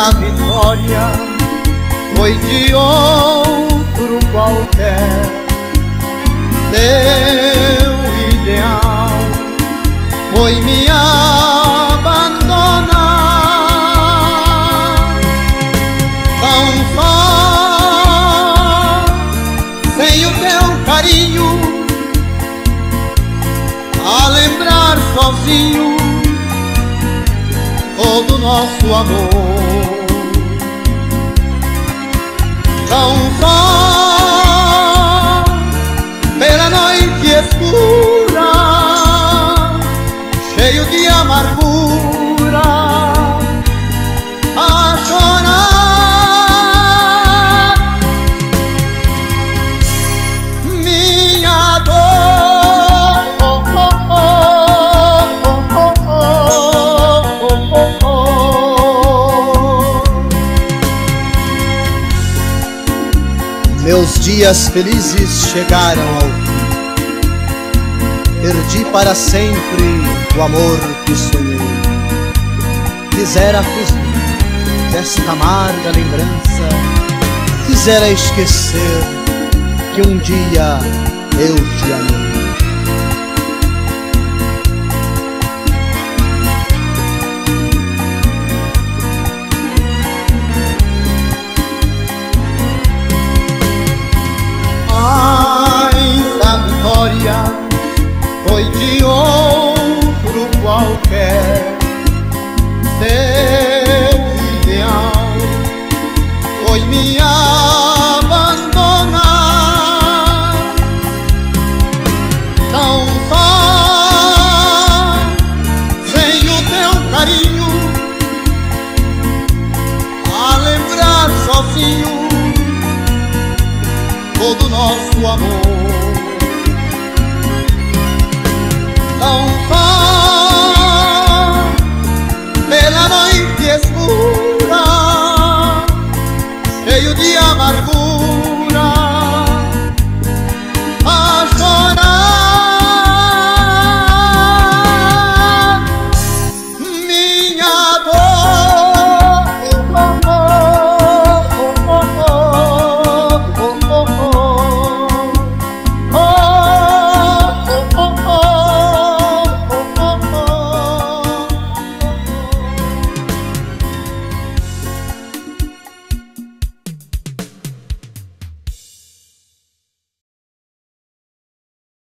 essa vitória foi de outro qualquer. Teu ideal foi me abandonar. Tão só, sem o teu carinho, a lembrar sozinho todo nosso amor. Tão só, pela noite escura, cheio de amargura, a chorar minha dor. Meus dias felizes chegaram ao fim. Perdi para sempre o amor que sonhei. Quisera fugir desta amarga lembrança, quisera esquecer que um dia eu te amei. Foi de outro qualquer. Teu ideal foi me abandonar. Tão só, sem o teu carinho, a lembrar sozinho todo nosso amor. Tão só,